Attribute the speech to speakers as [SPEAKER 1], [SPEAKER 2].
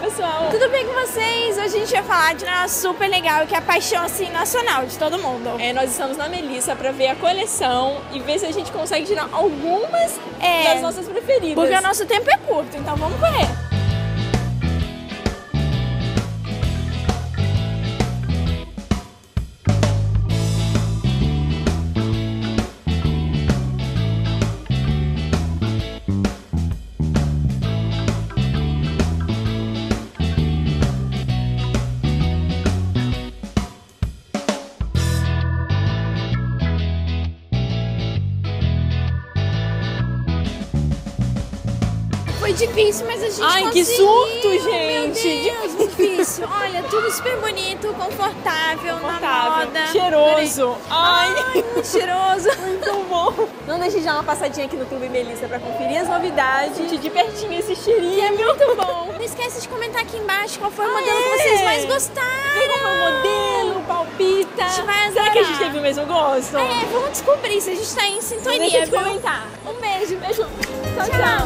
[SPEAKER 1] pessoal!
[SPEAKER 2] Tudo bem com vocês? Hoje a gente vai falar de um negócio super legal, que é a paixão assim, nacional de todo mundo.
[SPEAKER 1] Nós estamos na Melissa pra ver a coleção e ver se a gente consegue tirar algumas das nossas preferidas.
[SPEAKER 2] Porque o nosso tempo é curto, então vamos correr. Foi difícil, mas a gente conseguiu.
[SPEAKER 1] Que surto, gente!
[SPEAKER 2] Meu Deus, muito difícil. Olha, tudo super bonito, confortável, na moda.
[SPEAKER 1] Cheiroso.
[SPEAKER 2] Ai, muito cheiroso.
[SPEAKER 1] Muito bom. Não deixe de dar uma passadinha aqui no Clube Melissa pra conferir as novidades. Sentir de pertinho esse cheirinho.
[SPEAKER 2] Que é muito bom. Não esquece de comentar aqui embaixo qual foi o modelo que vocês mais gostaram.
[SPEAKER 1] Qual foi o modelo, palpita.
[SPEAKER 2] A gente vai adorar.
[SPEAKER 1] Será que a gente teve o mesmo gosto?
[SPEAKER 2] Vamos descobrir se a gente tá em sintonia.
[SPEAKER 1] Não deixa de comentar.
[SPEAKER 2] Um beijo.
[SPEAKER 1] Beijo. Tchau,
[SPEAKER 2] Tchau.